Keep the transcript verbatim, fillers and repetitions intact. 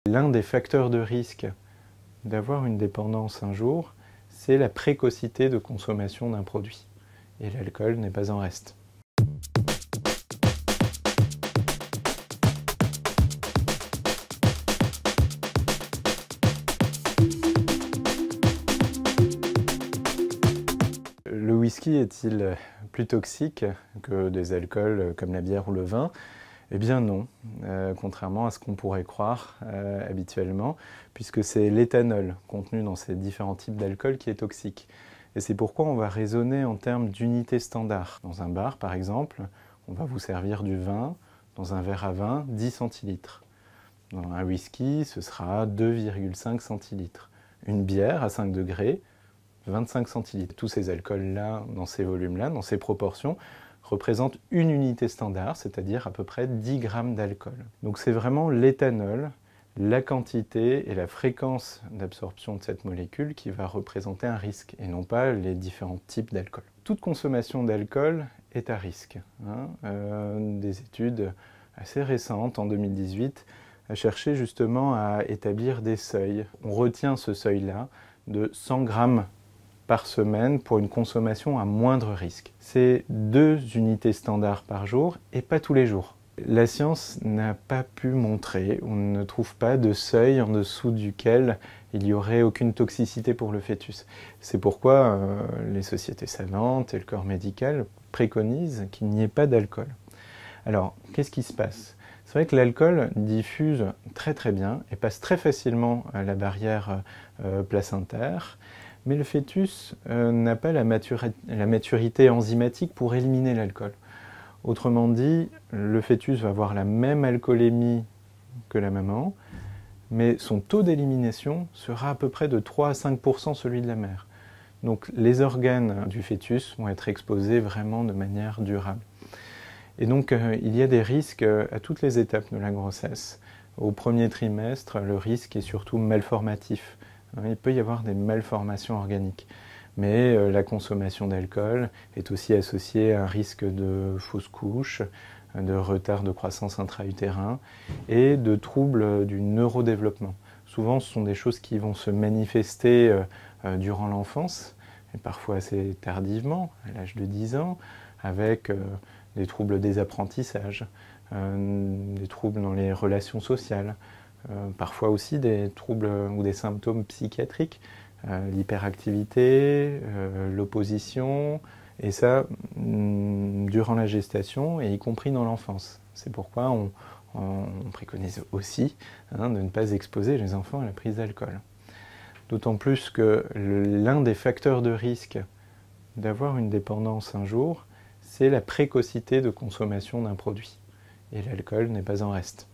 L'un des facteurs de risque d'avoir une dépendance un jour, c'est la précocité de consommation d'un produit. Et l'alcool n'est pas en reste. Le whisky est-il plus toxique que des alcools comme la bière ou le vin ? Eh bien non, euh, contrairement à ce qu'on pourrait croire euh, habituellement, puisque c'est l'éthanol contenu dans ces différents types d'alcool qui est toxique. Et c'est pourquoi on va raisonner en termes d'unités standards. Dans un bar, par exemple, on va vous servir du vin, dans un verre à vin, dix centilitres. Dans un whisky, ce sera deux virgule cinq centilitres. Une bière à cinq degrés, vingt-cinq centilitres. Tous ces alcools-là, dans ces volumes-là, dans ces proportions, représentent une unité standard, c'est-à-dire à peu près dix grammes d'alcool. Donc c'est vraiment l'éthanol, la quantité et la fréquence d'absorption de cette molécule qui va représenter un risque, et non pas les différents types d'alcool. Toute consommation d'alcool est à risque. Hein. Euh, des études assez récentes, en deux mille dix-huit, a cherché justement à établir des seuils. On retient ce seuil-là de cent grammes par semaine pour une consommation à moindre risque. C'est deux unités standards par jour et pas tous les jours. La science n'a pas pu montrer, on ne trouve pas de seuil en dessous duquel il n'y aurait aucune toxicité pour le fœtus. C'est pourquoi euh, les sociétés savantes et le corps médical préconisent qu'il n'y ait pas d'alcool. Alors, qu'est-ce qui se passe ? C'est vrai que l'alcool diffuse très très bien et passe très facilement à la barrière euh, placentaire, mais le fœtus euh, n'a pas la, maturi- la maturité enzymatique pour éliminer l'alcool. Autrement dit, le fœtus va avoir la même alcoolémie que la maman, mais son taux d'élimination sera à peu près de trois à cinq pour cent celui de la mère. Donc les organes du fœtus vont être exposés vraiment de manière durable. Et donc euh, il y a des risques à toutes les étapes de la grossesse. Au premier trimestre, le risque est surtout malformatif. Il peut y avoir des malformations organiques. Mais euh, la consommation d'alcool est aussi associée à un risque de fausse couche, de retard de croissance intra-utérin et de troubles du neurodéveloppement. Souvent, ce sont des choses qui vont se manifester euh, euh, durant l'enfance, et parfois assez tardivement, à l'âge de dix ans, avec euh, des troubles des apprentissages, euh, des troubles dans les relations sociales, euh, parfois aussi des troubles ou des symptômes psychiatriques, euh, l'hyperactivité, euh, l'opposition, et ça mm, durant la gestation et y compris dans l'enfance. C'est pourquoi on, on, on préconise aussi hein, de ne pas exposer les enfants à la prise d'alcool. D'autant plus que l'un des facteurs de risque d'avoir une dépendance un jour, c'est la précocité de consommation d'un produit. Et l'alcool n'est pas en reste.